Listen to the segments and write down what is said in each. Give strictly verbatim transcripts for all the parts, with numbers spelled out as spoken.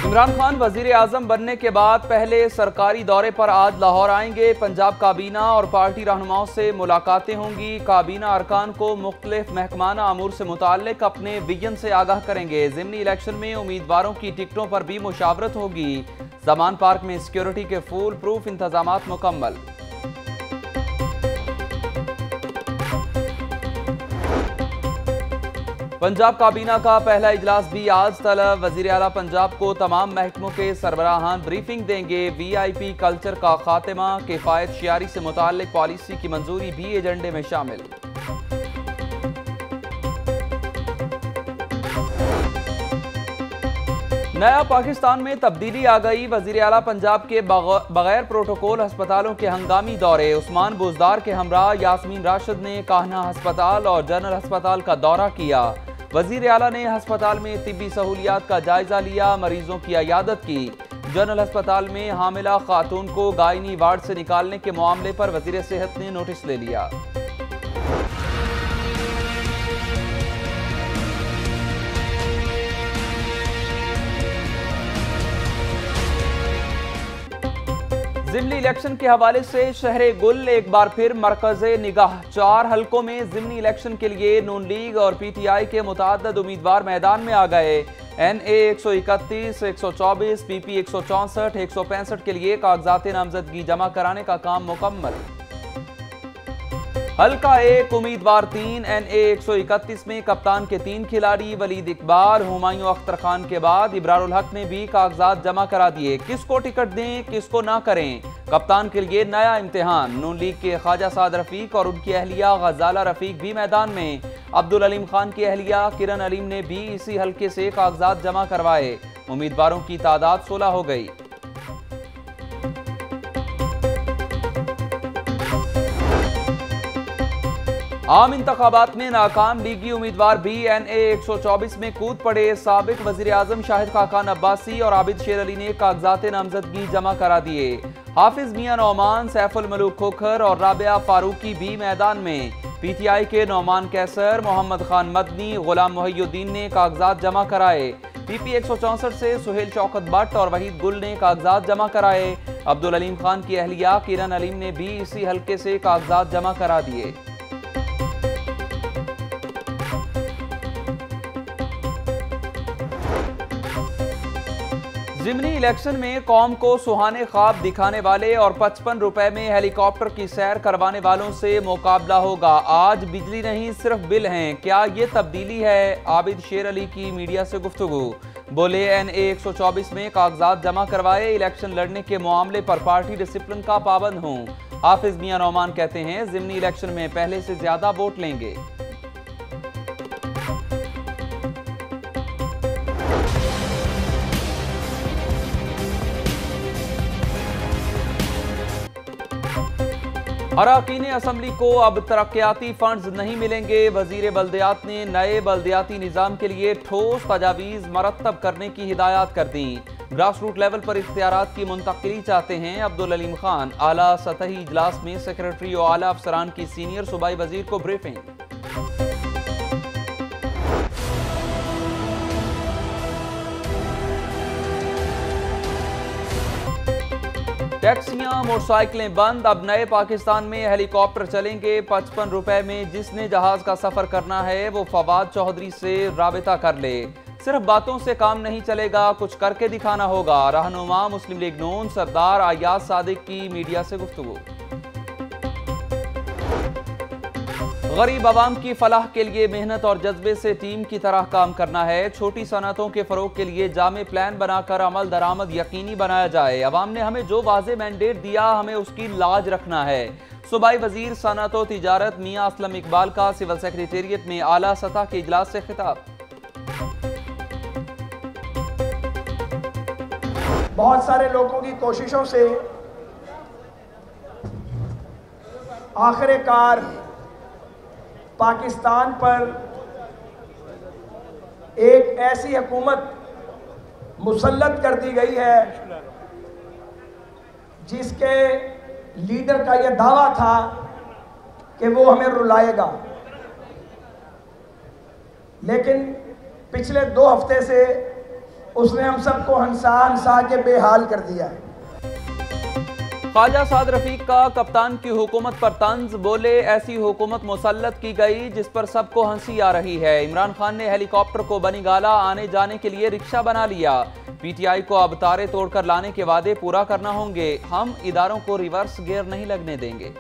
इमरान खान वजीर आजम बनने के बाद पहले सरकारी दौरे पर आज लाहौर आएंगे। पंजाब काबीना और पार्टी रहनुमाओं से मुलाकातें होंगी। काबीना अरकान को मुख्तलिफ महकमाना अमूर से मुताल्लिक अपने विजन से आगाह करेंगे। ज़िमनी इलेक्शन में उम्मीदवारों की टिकटों पर भी मुशावरत होगी। जमान पार्क में सिक्योरिटी के फुल प्रूफ इंतजामात मुकम्मल। पंजाब काबीना का पहला इजलास भी आज तलब। वजीर आला पंजाब को तमाम महकमों के सरबराहान ब्रीफिंग देंगे। वी आई पी कल्चर का खात्मा, किफायत शियारी से मुताल्लिक पॉलिसी की मंजूरी भी एजेंडे में शामिल। नया पाकिस्तान में तब्दीली आ गई। वजीर आला पंजाब के बगैर प्रोटोकॉल अस्पतालों के हंगामी दौरे। उस्मान बुजदार के हमरा यास्मीन राशिद ने कान्हा अस्पताल और जनरल अस्पताल का दौरा किया। वजीर आला ने अस्पताल में तिब्बी सहूलियात का जायजा लिया, मरीजों की इयादत की। जनरल अस्पताल में हामिला खातून को गायनी वार्ड से निकालने के मामले पर वजीर सेहत ने नोटिस ले लिया। ज़िमनी इलेक्शन के हवाले से शहरे गुल एक बार फिर मरकज़े निगाह। चार हलकों में ज़िमनी इलेक्शन के लिए नून लीग और पी टी आई के मुतअद्दिद उम्मीदवार मैदान में आ गए। एन ए एक सौ इकतीस, एक सौ चौबीस, पी पी एक सौ चौंसठ, एक सौ पैंसठ के लिए कागजात नामजदगी जमा कराने का काम मुकम्मल। हल्का एक उम्मीदवार तीन। एन ए एक सौ इकतीस में कप्तान के तीन खिलाड़ी वलीद इकबाल, हुमायूं अख्तर खान के बाद इब्रारुल हक ने भी कागजात जमा करा दिए। किसको टिकट दें, किसको ना करें, कप्तान के लिए नया इम्तिहान। नून लीग के ख्वाजा साद रफीक और उनकी अहलिया गजाला रफीक भी मैदान में। अब्दुल अलीम खान की अहलिया किरण अलीम ने भी इसी हल्के से कागजात जमा करवाए। उम्मीदवारों की तादाद सोलह हो गई। आम इंतखाबात में नाकाम लीगी उम्मीदवार भी एन ए एक सौ चौबीस में कूद पड़े। साबिक वजीर आजम शाहिद खाकान अब्बासी और आबिद शेर अली ने कागजात नामजदगी जमा करा दिए। हाफिज मियां नौमान, सैफुल मलूक खोखर और राबिया फारूकी भी मैदान में। पी टी आई के नौमान कैसर, मोहम्मद खान मदनी, गुलाम मोहियुद्दीन ने कागजात जमा कराए। पी पी एक सौ चौंसठ से सुहेल शौकत भट्ट और वहीद गुल ने कागजात जमा कराए। अब्दुल अलीम खान की अहलिया किरण अलीम ने भी इसी हल्के से कागजात जमा करा दिए। ज़िमनी इलेक्शन में कौम को सुहाने ख्वाब दिखाने वाले और पचपन रुपए में हेलीकॉप्टर की सैर करवाने वालों से मुकाबला होगा। आज बिजली नहीं सिर्फ बिल हैं, क्या ये तब्दीली है? आबिद शेर अली की मीडिया से गुफ्तगू। बोले एन ए एक सौ चौबीस में कागजात जमा करवाए, इलेक्शन लड़ने के मामले पर पार्टी डिसिप्लिन का पाबंद हूँ। हाफिज मियां नौमान कहते हैं ज़िमनी इलेक्शन में पहले से ज्यादा वोट लेंगे। अरकान असम्बली को अब तरक्याती फंड्स नहीं मिलेंगे। वजीर बल्दियात ने नए बल्दियाती निज़ाम के लिए ठोस तजावीज़ मरतब करने की हिदायत कर दी। ग्रास रूट लेवल पर इख्तियारात की मुंतकिली चाहते हैं अब्दुल अलीम खान। आला सतही इजलास में सेक्रेटरी और आला अफसरान की सीनियर सूबाई वजीर को ब्रीफिंग। टैक्सियां, मोटरसाइकिलें बंद। अब नए पाकिस्तान में हेलीकॉप्टर चलेंगे पचपन रुपए में। जिसने जहाज का सफर करना है वो फवाद चौधरी से राबिता कर ले। सिर्फ बातों से काम नहीं चलेगा, कुछ करके दिखाना होगा। रहनुमा मुस्लिम लीग नून सरदार अयाज सादिक की मीडिया से गुफ्तगू। गरीब आवाम की फलाह के लिए मेहनत और जज्बे से टीम की तरह काम करना है। छोटी सनतों के फरोग के लिए जामे प्लान बनाकर अमल दरामद यकीनी बनाया जाए। अवाम ने हमें जो वाज़े मैंडेट दिया, हमें उसकी लाज रखना है। सूबाई वजीर सनत व तिजारत मियां असलम इकबाल का सिविल सेक्रेटेरिएट में आला सतह के इजलास से खिताब। बहुत सारे लोगों की कोशिशों से आखिरकार पाकिस्तान पर एक ऐसी हुकूमत मुसल्लत कर दी गई है जिसके लीडर का यह दावा था कि वो हमें रुलाएगा, लेकिन पिछले दो हफ्ते से उसने हम सबको हंसा हंसा के बेहाल कर दिया है। ख्वाजा साद रफीक का कप्तान की हुकूमत पर तंज, बोले ऐसी हुकूमत मुसल्लत की गई जिस पर सबको हंसी आ रही है। इमरान खान ने हेलीकॉप्टर को बनीगाला आने जाने के लिए रिक्शा बना लिया। पीटीआई को अब तारे तोड़कर लाने के वादे पूरा करना होंगे। हम इदारों को रिवर्स गियर नहीं लगने देंगे।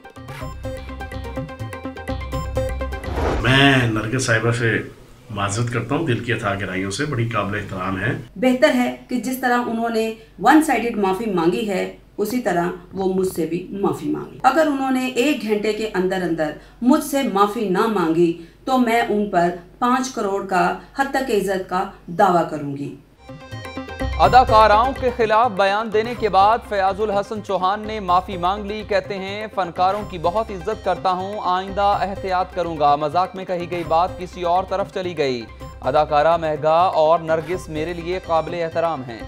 मैं नरगिस साहिबा से माजरत करता हूँ, दिल की अथाह गहराइयों से, बड़ी काबिल एहतराम है। बेहतर है कि जिस तरह उन्होंने वन साइडेड माफी मांगी है उसी तरह वो मुझसे भी माफी मांगे। अगर उन्होंने एक घंटे के अंदर अंदर मुझसे माफी ना मांगी तो मैं उन पर पाँच करोड़ का हद तक इज्जत का दावा करूंगी। अदाकाराओं के खिलाफ बयान देने के बाद फयाजुल हसन चौहान ने माफी मांग ली। कहते हैं फनकारों की बहुत इज्जत करता हूं, आइंदा एहतियात करूंगा। मजाक में कही गई बात किसी और तरफ चली गई। अदाकारा महगा और नरगिस मेरे लिए काबिल एहतराम हैं।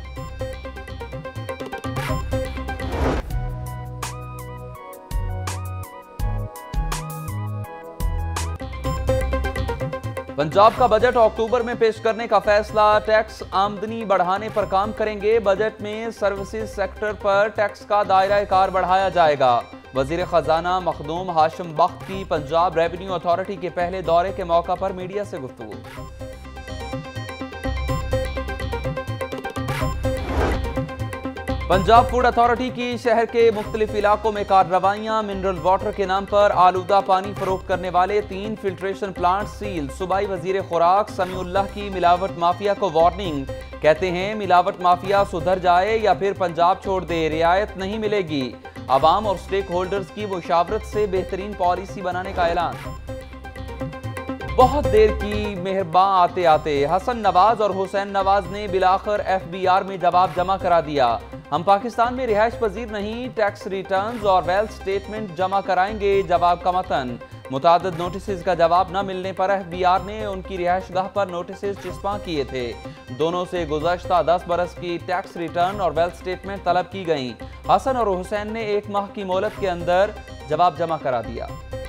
पंजाब का बजट अक्टूबर में पेश करने का फैसला। टैक्स आमदनी बढ़ाने पर काम करेंगे। बजट में सर्विसेज सेक्टर पर टैक्स का दायरा कार बढ़ाया जाएगा। वजीर खजाना मखदूम हाशिम बख्त की पंजाब रेवेन्यू अथॉरिटी के पहले दौरे के मौका पर मीडिया से गुफ्तगू। पंजाब फूड अथॉरिटी की शहर के मुख्तलिफ इलाकों में कार्रवाइयां। मिनरल वाटर के नाम पर आलूदा पानी फरोख्त करने वाले तीन फिल्ट्रेशन प्लांट सील। सूबाई वजीर खुराक समीउल्लाह की मिलावट माफिया को वार्निंग। कहते हैं मिलावट माफिया सुधर जाए या फिर पंजाब छोड़ दे, रियायत नहीं मिलेगी। आवाम और स्टेक होल्डर्स की मुशावरत से बेहतरीन पॉलिसी बनाने का ऐलान। बहुत देर की मेहरबान आते आते हसन नवाज और हुसैन नवाज ने बिलाखिर एफ बी आर में जवाब जमा करा दिया। हम पाकिस्तान में रिहाइश पजीर नहीं, टैक्स रिटर्न्स और वेल्थ स्टेटमेंट जमा कराएंगे, जवाब का मतन। मुतादिद नोटिस का जवाब न मिलने पर एफ बी आर ने उनकी रिहाइशगाह पर नोटिस चिस्पा किए थे। दोनों से गुज़श्ता दस बरस की टैक्स रिटर्न और वेल्थ स्टेटमेंट तलब की गई। हसन और हुसैन ने एक माह की मोहलत के अंदर जवाब जमा करा दिया।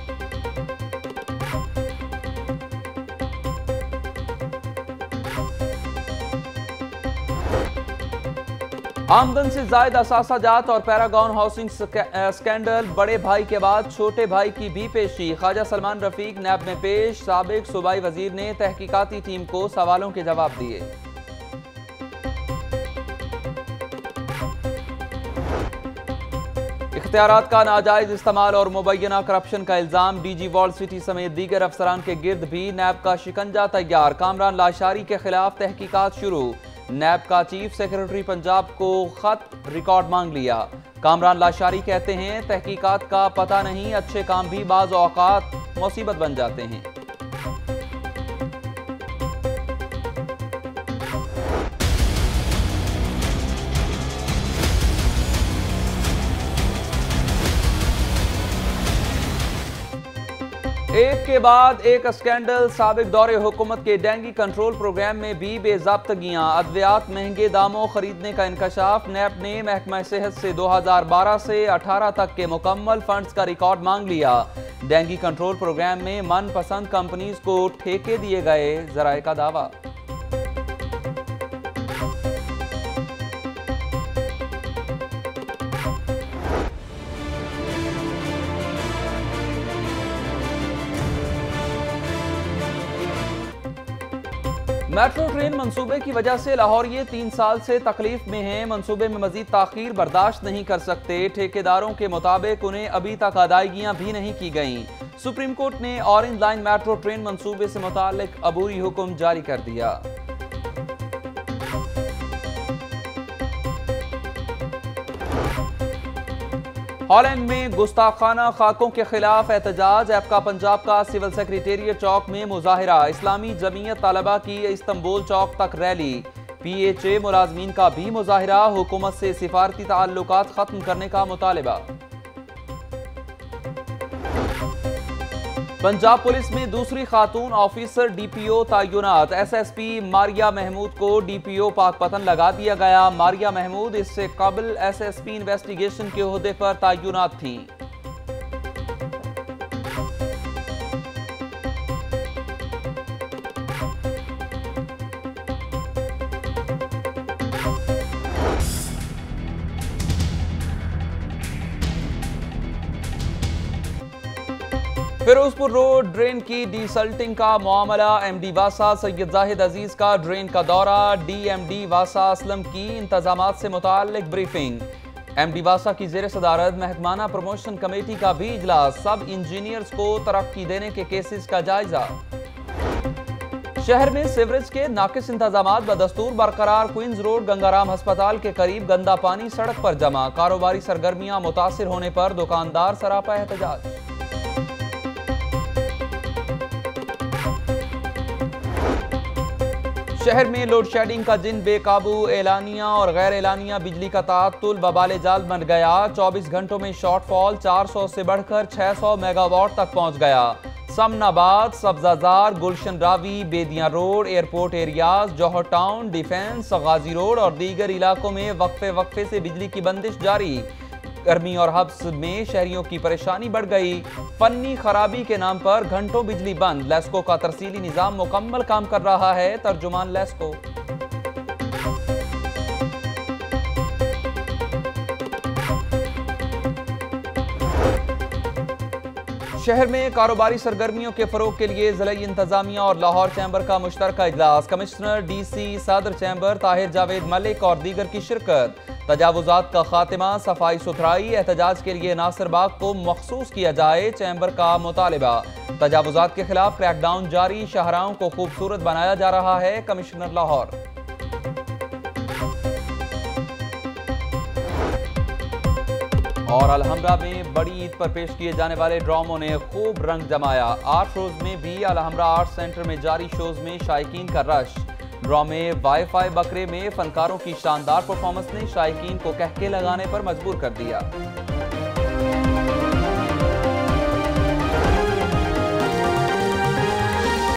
आमदन से जायद असासा जात और पैरागॉन हाउसिंग स्कैंडल। बड़े भाई के बाद छोटे भाई की भी पेशी। ख्वाजा सलमान रफीक नैब में पेश। साबिक सूबाई वजीर ने तहकीकाती टीम को सवालों के जवाब दिए। इख्तियारात का नाजायज इस्तेमाल और मुबैना करप्शन का इल्जाम। डीजी वॉल्ड सिटी समेत दीगर अफसरान के गिर्द भी नैब का शिकंजा तैयार। कामरान लाशारी के खिलाफ तहकीकात शुरू। नैब का चीफ सेक्रेटरी पंजाब को खत रिकॉर्ड मांग लिया। कामरान लाशारी कहते हैं तहकीकात का पता नहीं, अच्छे काम भी बाज़ औक़ात मुसीबत बन जाते हैं। एक के बाद एक स्कैंडल। साबिक दौरे हुकूमत के डेंगी कंट्रोल प्रोग्राम में भी बेज़ाब्तगियां। अद्वियात महंगे दामों खरीदने का इंकशाफ। नैब ने महकमा सेहत से दो हज़ार बारह से अठारह तक के मुकम्मल फंड्स का रिकॉर्ड मांग लिया। डेंगी कंट्रोल प्रोग्राम में मनपसंद कंपनीज को ठेके दिए गए, जराए का दावा। मेट्रो ट्रेन मंसूबे की वजह से लाहौर ये तीन साल से तकलीफ में हैं। मंसूबे में मजीद ताखीर बर्दाश्त नहीं कर सकते। ठेकेदारों के मुताबिक उन्हें अभी तक अदायगियां भी नहीं की गईं। सुप्रीम कोर्ट ने ऑरेंज लाइन मेट्रो ट्रेन मंसूबे से मुताल्लिक अबूरी हुक्म जारी कर दिया। हॉलैंड में गुस्ताखाना खाकों के खिलाफ एहतजाज। एपका पंजाब का सिविल सेक्रेटेरिएट चौक में मुजाहिरा। इस्लामी जमीयत तालबा की इस्तांबुल चौक तक रैली। पी एच ए मुलाजमीन का भी मुजाहिरा। हुकूमत से सिफारती ताल्लुकात खत्म करने का मुतालिबा। पंजाब पुलिस में दूसरी खातून ऑफिसर डी पी ओ तैनात। S S P Maria Mahmood को डी पी ओ पाकपतन लगा दिया गया। मारिया महमूद इससे कबल एस एस पी इन्वेस्टिगेशन के ओहदे पर तैनात थीं। फिरोजपुर रोड ड्रेन की डिसल्टिंग का मामला, एमडी वासा सैयद जाहिद अजीज का ड्रेन का दौरा, डीएमडी वासा असलम की इंतजामात से मुताल्लिक ब्रीफिंग। एमडी वासा की जेर सदारत महकमाना प्रमोशन कमेटी का भी इजलास, सब इंजीनियर्स को तरक्की देने के केसेस का जायजा। शहर में सीवरेज के नाकिस इंतजामात बदस्तूर बरकरार, क्वींस रोड गंगाराम अस्पताल के करीब गंदा पानी सड़क पर जमा, कारोबारी सरगर्मियां मुतासिर होने पर दुकानदार सरापा एहतजाज। शहर में लोड शेडिंग का जिन बेकाबू, एलानिया और गैर एलानिया बिजली का ताअत्तुल बबाले जाल बन गया। चौबीस घंटों में शॉर्टफॉल चार सौ से बढ़कर छह सौ मेगावाट तक पहुंच गया। Samanabad, Sabzazar, Gulshan Ravi, Bedian road, airport areas, Johar town, defence, Ghazi road और दीगर इलाकों में वक्फे वक्फे से बिजली की बंदिश जारी। गर्मी और हब्स में शहरियों की परेशानी बढ़ गई। फन्नी खराबी के नाम पर घंटों बिजली बंद, लेस्को का तरसीली निजाम मुकम्मल काम कर रहा है, तर्जुमान लेस्को। शहर में कारोबारी सरगर्मियों के फरोग के लिए ज़िला इंतजामिया और लाहौर चैम्बर का मुश्तरका इजलास, कमिश्नर, डीसी, सदर चैम्बर ताहिर जावेद मलिक और दीगर की शिरकत। तजावुजात का खात्मा, सफाई सुथराई, एहतजाज के लिए नासिर बाग को मखसूस किया जाए, चैम्बर का मुतालिबा। तजावुजात के खिलाफ क्रैकडाउन जारी, शाहराहों को खूबसूरत बनाया जा रहा है, कमिश्नर लाहौर। और अलहमरा में बड़ी ईद पर पेश किए जाने वाले ड्रामों ने खूब रंग जमाया। आर्ट शोज में भी अलहमरा आर्ट सेंटर में जारी शोज में शायकीन का रश। ड्रामे वाईफाई बकरे में फनकारों की शानदार परफॉर्मेंस ने शायकीन को कहके लगाने पर मजबूर कर दिया।